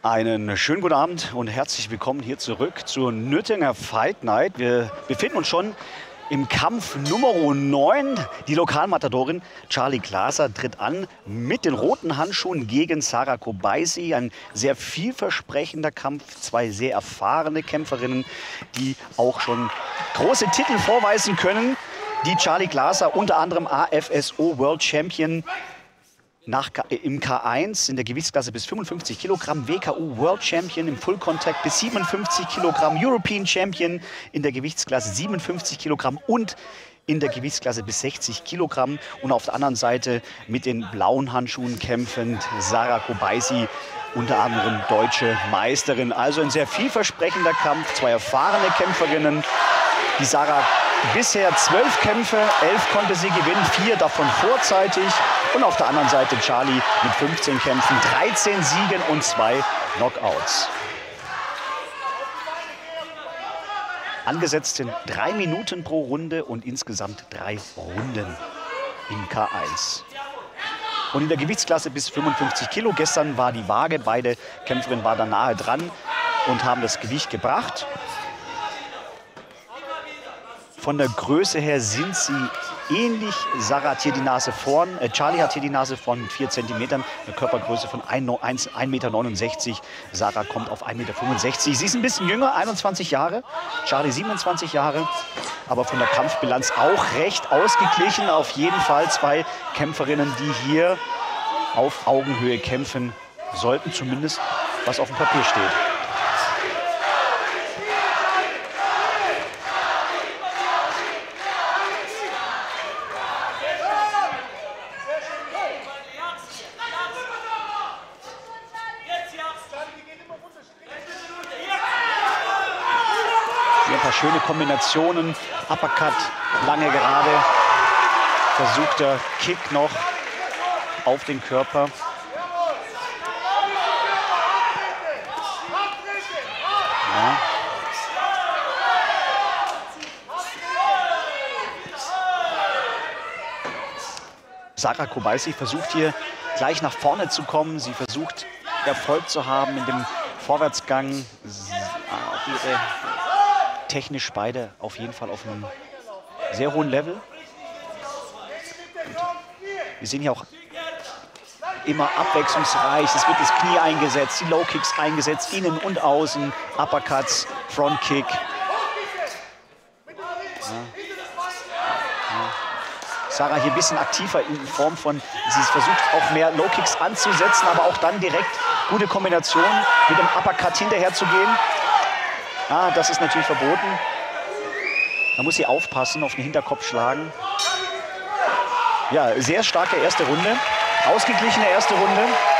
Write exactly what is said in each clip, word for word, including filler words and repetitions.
Einen schönen guten Abend und herzlich willkommen hier zurück zur Nürtinger Fight Night. Wir befinden uns schon im Kampf Nummer neun. Die Lokalmatadorin Charlie Glaser tritt an mit den roten Handschuhen gegen Sarah Kobaisi. Ein sehr vielversprechender Kampf. Zwei sehr erfahrene Kämpferinnen, die auch schon große Titel vorweisen können. Die Charlie Glaser, unter anderem A F S O World Champion nach, im K eins in der Gewichtsklasse bis fünfundfünfzig Kilogramm, W K U World Champion im Full Contact bis siebenundfünfzig Kilogramm, European Champion in der Gewichtsklasse siebenundfünfzig Kilogramm und in der Gewichtsklasse bis sechzig Kilogramm. Und auf der anderen Seite mit den blauen Handschuhen kämpfend Sarah Kobaisi, unter anderem deutsche Meisterin. Also ein sehr vielversprechender Kampf, zwei erfahrene Kämpferinnen. Die Sarah bisher zwölf Kämpfe, elf konnte sie gewinnen, vier davon vorzeitig. Und auf der anderen Seite Charlie mit fünfzehn Kämpfen, dreizehn Siegen und zwei Knockouts. Angesetzt sind drei Minuten pro Runde und insgesamt drei Runden im K eins. Und in der Gewichtsklasse bis fünfundfünfzig Kilo. Gestern war die Waage, beide Kämpferinnen waren da nahe dran und haben das Gewicht gebracht. Von der Größe her sind sie ähnlich. Sarah hat hier die Nase vorn, äh Charlie hat hier die Nase vorn mit vier Zentimetern, eine Körpergröße von ein Meter neunundsechzig. Sarah kommt auf ein Meter fünfundsechzig. Sie ist ein bisschen jünger, einundzwanzig Jahre, Charlie siebenundzwanzig Jahre, aber von der Kampfbilanz auch recht ausgeglichen. Auf jeden Fall zwei Kämpferinnen, die hier auf Augenhöhe kämpfen sollten, zumindest was auf dem Papier steht. Ein paar schöne Kombinationen, Uppercut, lange Gerade, versuchter Kick noch auf den Körper. Ja. Sarah Kobaisi versucht hier gleich nach vorne zu kommen. Sie versucht Erfolg zu haben in dem Vorwärtsgang. Auch ihre technisch beide auf jeden Fall auf einem sehr hohen Level. Und wir sehen hier auch immer abwechslungsreich. Es wird das Knie eingesetzt, die Low Kicks eingesetzt, innen und außen, Uppercuts, Front Kick. Ja. Ja. Sarah hier ein bisschen aktiver in Form von, sie versucht auch mehr Low Kicks anzusetzen, aber auch dann direkt gute Kombination mit dem Uppercut hinterher zu gehen. Ah, das ist natürlich verboten. Da muss sie aufpassen, auf den Hinterkopf schlagen. Ja, sehr starke erste Runde. Ausgeglichene erste Runde.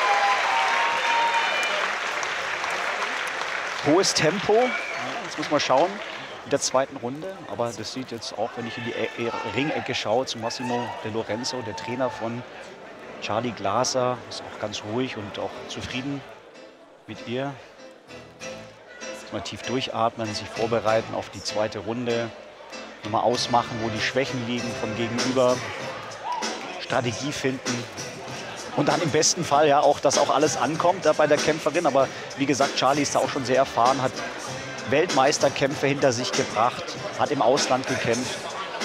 Hohes Tempo. Jetzt muss man schauen in der zweiten Runde. Aber das sieht jetzt auch, wenn ich in die e Ringecke schaue, zu Massimo De Lorenzo, der Trainer von Charlie Glaser, ist auch ganz ruhig und auch zufrieden mit ihr. Mal tief durchatmen, sich vorbereiten auf die zweite Runde. Nochmal ausmachen, wo die Schwächen liegen vom Gegenüber. Strategie finden. Und dann im besten Fall ja auch, dass auch alles ankommt da bei der Kämpferin. Aber wie gesagt, Charlie ist da auch schon sehr erfahren, hat Weltmeisterkämpfe hinter sich gebracht, hat im Ausland gekämpft.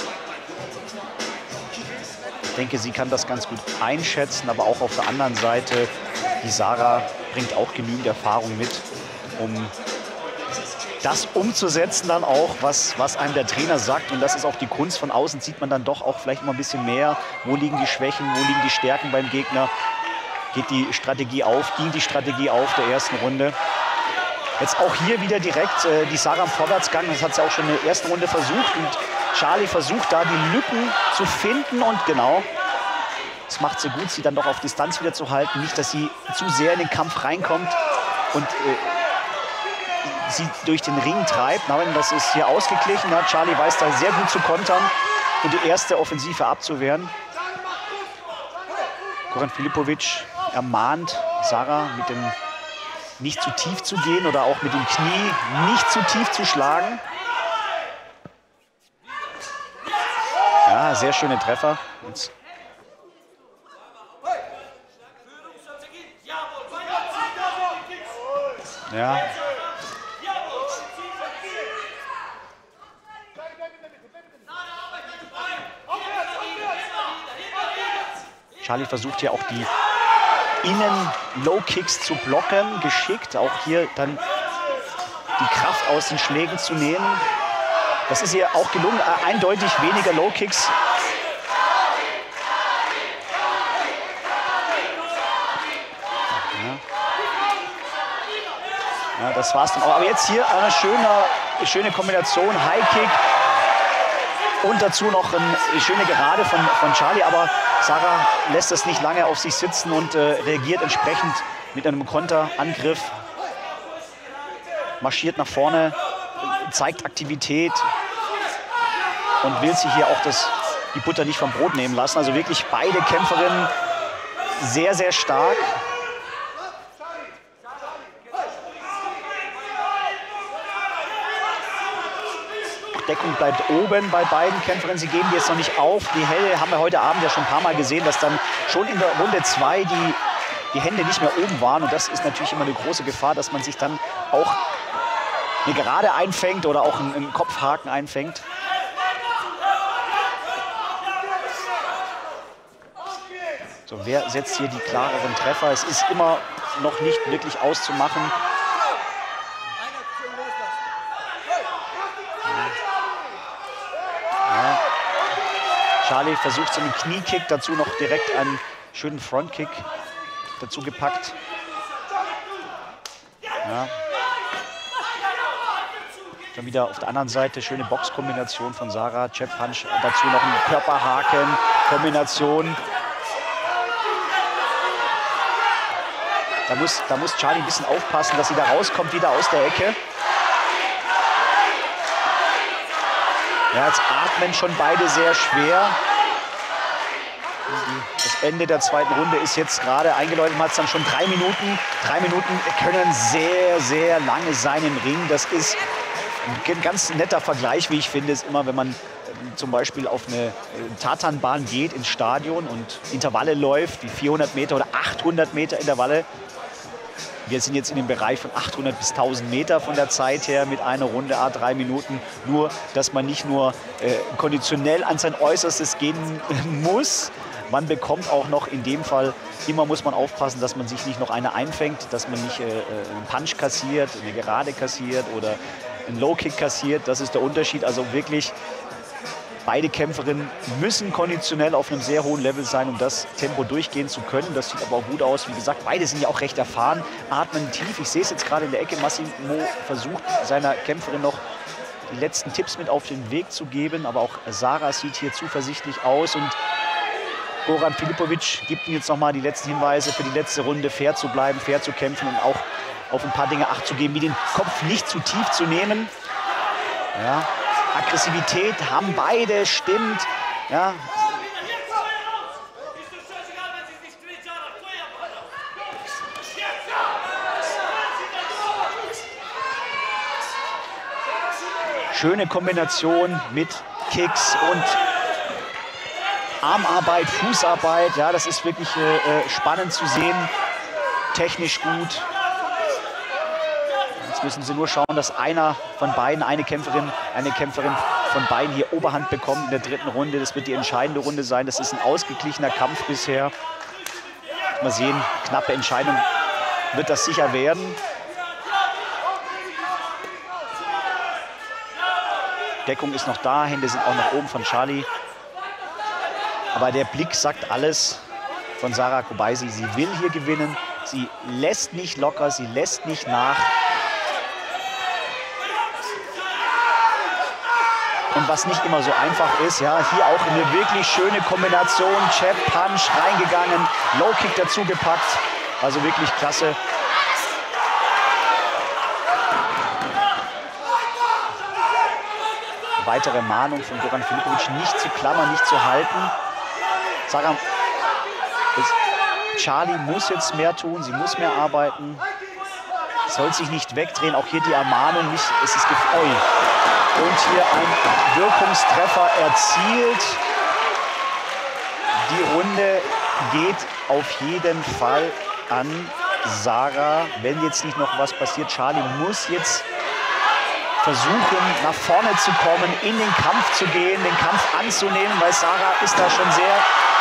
Ich denke, sie kann das ganz gut einschätzen, aber auch auf der anderen Seite, die Sarah bringt auch genügend Erfahrung mit, um das umzusetzen dann auch, was, was einem der Trainer sagt. Und das ist auch die Kunst. Von außen sieht man dann doch auch vielleicht immer ein bisschen mehr. Wo liegen die Schwächen, wo liegen die Stärken beim Gegner? Geht die Strategie auf, ging die Strategie auf der ersten Runde. Jetzt auch hier wieder direkt äh, die Sarah im Vorwärtsgang. Das hat sie auch schon in der ersten Runde versucht. Und Charlie versucht da die Lücken zu finden. Und genau, das macht sie gut, sie dann doch auf Distanz wieder zu halten. Nicht, dass sie zu sehr in den Kampf reinkommt und äh, sie durch den Ring treibt. Nein, das ist hier ausgeglichen. Ja, Charlie weiß da sehr gut zu kontern und die erste Offensive abzuwehren. Goran Filipovic ermahnt Sarah, mit dem nicht zu tief zu gehen oder auch mit dem Knie nicht zu tief zu schlagen. Ja, sehr schöne Treffer. Jetzt Ja. Charlie versucht hier auch die Innen-Low-Kicks zu blocken, geschickt. Auch hier dann die Kraft aus den Schlägen zu nehmen. Das ist hier auch gelungen. Äh, eindeutig weniger Low-Kicks. Ja. Ja, das war's dann auch. Aber jetzt hier eine schöne, schöne Kombination. High-Kick. Und dazu noch eine schöne Gerade von, von Charlie. Aber Sarah lässt das nicht lange auf sich sitzen und äh, reagiert entsprechend mit einem Konterangriff. Marschiert nach vorne, zeigt Aktivität und will sich hier auch das, die Butter nicht vom Brot nehmen lassen. Also wirklich beide Kämpferinnen sehr, sehr stark. Deckung bleibt oben bei beiden Kämpferinnen. Sie geben die jetzt noch nicht auf. Die Hände haben wir heute Abend ja schon ein paar Mal gesehen, dass dann schon in der Runde zwei die, die Hände nicht mehr oben waren. Und das ist natürlich immer eine große Gefahr, dass man sich dann auch eine Gerade einfängt oder auch einen, einen Kopfhaken einfängt. So, wer setzt hier die klareren Treffer? Es ist immer noch nicht wirklich auszumachen. Charlie versucht so einen Kniekick, dazu noch direkt einen schönen Frontkick dazu gepackt. Ja. Dann wieder auf der anderen Seite schöne Boxkombination von Sarah, Jab Punch, dazu noch ein Körperhaken, Kombination. Da muss, da muss Charlie ein bisschen aufpassen, dass sie da rauskommt, wieder aus der Ecke. Ja, jetzt atmen schon beide sehr schwer. Das Ende der zweiten Runde ist jetzt gerade eingeläutet. Man hat es dann schon drei Minuten. Drei Minuten können sehr, sehr lange sein im Ring. Das ist ein ganz netter Vergleich, wie ich finde, ist immer, wenn man zum Beispiel auf eine Tatanbahn geht ins Stadion und Intervalle läuft, wie vierhundert Meter oder achthundert Meter Intervalle. Wir sind jetzt in dem Bereich von achthundert bis tausend Meter von der Zeit her mit einer Runde, a drei Minuten. Nur, dass man nicht nur äh, konditionell an sein Äußerstes gehen muss, man bekommt auch noch in dem Fall, immer muss man aufpassen, dass man sich nicht noch eine einfängt, dass man nicht äh, einen Punch kassiert, eine Gerade kassiert oder einen Low-Kick kassiert. Das ist der Unterschied. Also wirklich, beide Kämpferinnen müssen konditionell auf einem sehr hohen Level sein, um das Tempo durchgehen zu können. Das sieht aber auch gut aus. Wie gesagt, beide sind ja auch recht erfahren, atmen tief. Ich sehe es jetzt gerade in der Ecke. Massimo versucht seiner Kämpferin noch die letzten Tipps mit auf den Weg zu geben. Aber auch Sarah sieht hier zuversichtlich aus. Und Goran Filipovic gibt ihm jetzt noch mal die letzten Hinweise für die letzte Runde, fair zu bleiben, fair zu kämpfen und auch auf ein paar Dinge Acht zu geben, wie den Kopf nicht zu tief zu nehmen. Ja. Aggressivität haben beide, stimmt. Ja. Schöne Kombination mit Kicks und Armarbeit, Fußarbeit. Ja, das ist wirklich äh, spannend zu sehen. Technisch gut. Jetzt müssen sie nur schauen, dass einer von beiden, eine Kämpferin, eine Kämpferin von beiden hier Oberhand bekommt in der dritten Runde. Das wird die entscheidende Runde sein. Das ist ein ausgeglichener Kampf bisher. Mal sehen, knappe Entscheidung wird das sicher werden. Deckung ist noch da, Hände sind auch nach oben von Charlie. Aber der Blick sagt alles von Sarah Kobaisi. Sie will hier gewinnen. Sie lässt nicht locker, sie lässt nicht nach. Und was nicht immer so einfach ist, ja, hier auch eine wirklich schöne Kombination. Jab, Punch reingegangen, Low Kick dazu gepackt. Also wirklich klasse. Weitere Mahnung von Goran Filipovic, nicht zu klammern, nicht zu halten. Sarah, Charlie muss jetzt mehr tun, sie muss mehr arbeiten. Soll sich nicht wegdrehen, auch hier die Ermahnung nicht, es ist Oi. Und hier ein Wirkungstreffer erzielt. Die Runde geht auf jeden Fall an Sarah, wenn jetzt nicht noch was passiert. Charlie muss jetzt versuchen, nach vorne zu kommen, in den Kampf zu gehen, den Kampf anzunehmen, weil Sarah ist da schon sehr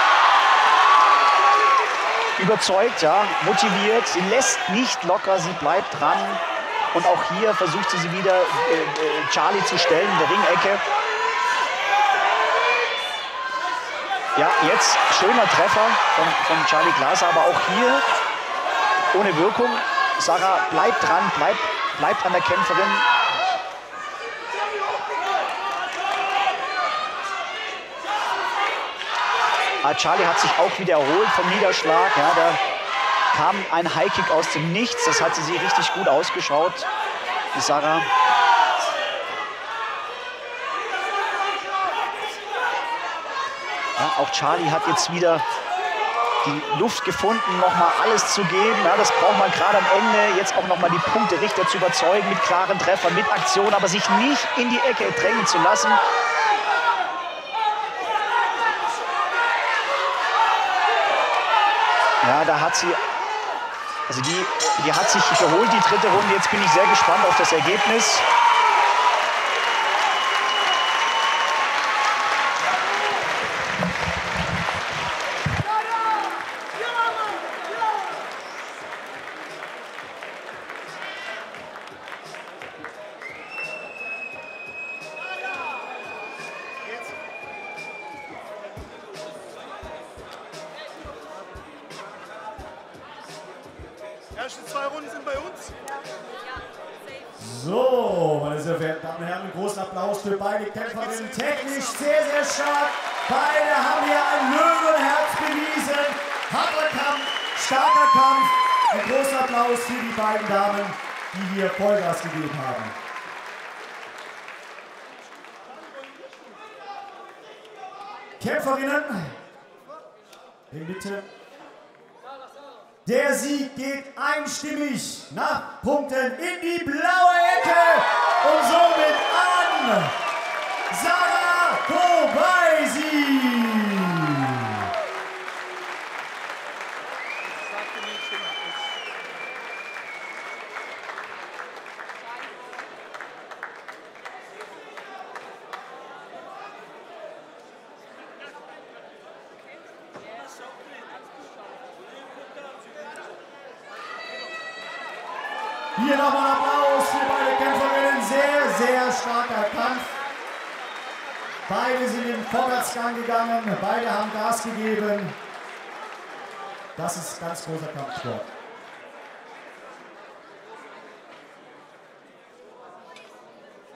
überzeugt, ja, motiviert. Sie lässt nicht locker, sie bleibt dran. Und auch hier versucht sie, sie wieder äh, äh, Charlie zu stellen in der Ringecke. Ja, jetzt schöner Treffer von, von Charlie Glaser, aber auch hier ohne Wirkung. Sarah bleibt dran, bleibt, bleibt an der Kämpferin. Ah, Charlie hat sich auch wieder erholt vom Niederschlag. Ja, da kam ein Highkick aus dem Nichts. Das hat sie, sie richtig gut ausgeschaut, die Sarah. Ja, auch Charlie hat jetzt wieder die Luft gefunden, nochmal alles zu geben. Ja, das braucht man gerade am Ende. Jetzt auch nochmal die Punkterichter zu überzeugen mit klaren Treffern, mit Aktion, aber sich nicht in die Ecke drängen zu lassen. Ja, da hat sie, also die, die hat sich geholt, die dritte Runde. Jetzt bin ich sehr gespannt auf das Ergebnis. Die ersten zwei Runden sind bei uns. So, meine sehr verehrten Damen und Herren, einen großen Applaus für beide Kämpferinnen. Technisch sehr, sehr stark. Beide haben hier ein Löwenherz bewiesen. Harter Kampf, starker Kampf. Ein großer Applaus für die beiden Damen, die hier Vollgas gegeben haben. Kämpferinnen, in Mitte. Der Sieg geht einstimmig nach Punkten in die blaue Ecke und somit an Sarah Kobaisi. Hier nochmal ein Applaus für beide Kämpferinnen. Sehr, sehr starker Kampf. Beide sind im Vorwärtsgang gegangen. Beide haben Gas gegeben. Das ist ganz großer Kampfsport.